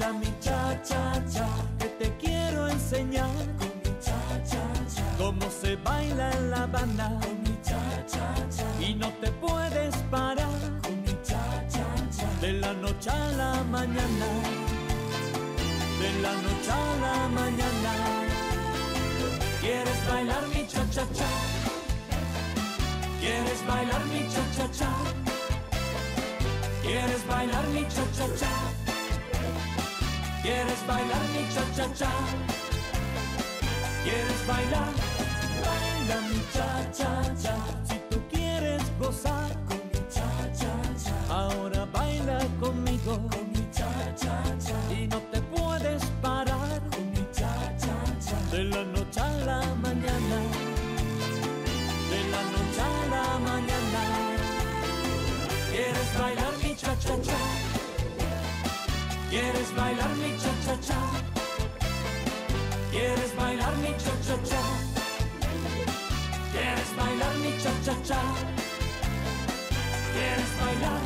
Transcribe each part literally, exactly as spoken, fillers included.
Baila mi cha-cha-cha, que te quiero enseñar con mi cha-cha-cha, cómo se baila en La Habana. con mi cha-cha-cha, Y no te puedes parar con mi cha-cha-cha, de la noche a la mañana, de la noche a la mañana. ¿Quieres bailar mi cha-cha-cha? ¿Quieres bailar mi cha-cha-cha? ¿Quieres bailar mi cha-cha-cha? ¿Quieres bailar mi cha-cha-cha? ¿Quieres bailar? Baila mi cha-cha-cha. Si tú quieres gozar con mi cha-cha-cha, ahora baila conmigo. con mi cha-cha-cha, Y no te puedes parar con mi cha-cha-cha, de la noche a la mañana, de la noche a la mañana. ¿Quieres bailar mi cha-cha-cha? ¿Quieres bailar mi cha-cha-cha? ¿Quieres bailar mi cha-cha-cha? ¿Quieres bailar mi cha-cha-cha? ¿Quieres bailar?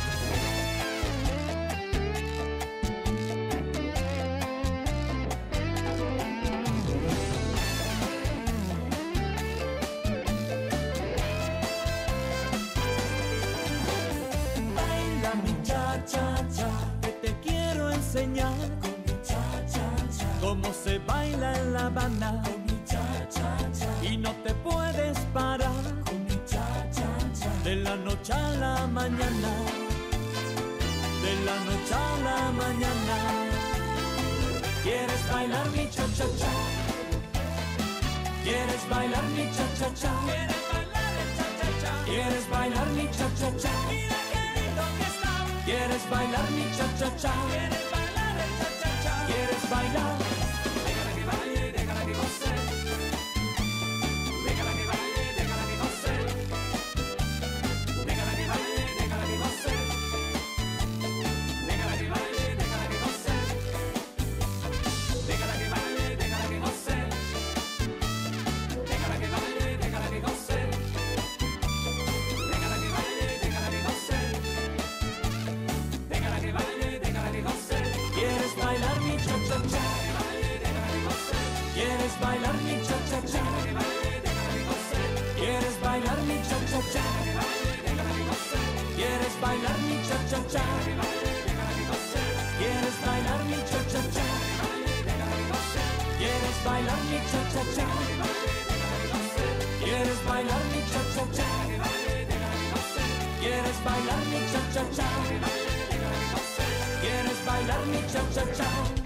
Baila mi cha-cha-cha, que te quiero enseñar con mi cha-cha-cha, cómo se baila en La Habana. con mi cha-cha-cha, Y no te puedes parar con mi cha-cha-cha, de la noche a la mañana, de la noche a la mañana. ¿Quieres bailar mi cha-cha-cha? ¿Quieres bailar mi cha-cha-cha? ¿Quieres bailar el cha-cha-cha? ¿Quieres bailar mi cha-cha-cha? Mira qué lindo que está. ¿Quieres bailar mi cha-cha-cha? ¿Quieres bailar el cha-cha-cha? ¿Quieres bailar? Déjala que baile, déjala que goce. Déjala que baile, déjala que goce. Déjala que baile, déjala que goce. Déjala que baile, déjala que goce. Déjala que baile, déjala que goce. Déjala que baile, déjala que goce. Déjala que baile, déjala que goce. Déjala que baile, déjala que goce. ¿Quieres bailar mi cha-cha-cha? Que baile, déjala que goce. ¿Quieres bailar mi cha-cha-cha? Que baile, déjala que goce. ¿Quieres bailar mi cha-cha-cha? Que baile, déjala que goce. ¿Quieres bailar mi cha-cha-cha? Que baile, déjala que goce. ¿Quieres bailar mi cha-cha-cha? Que baile, déjala que goce. ¿Quieres bailar mi cha-cha-cha? Que baile, déjala que goce. ¿Quieres bailar mi cha-cha-cha? Que baile, déjala que goce. ¿Quieres bailar mi cha-cha-cha? Que baile, déjala que goce. ¿Quieres bailar mi cha-cha-cha?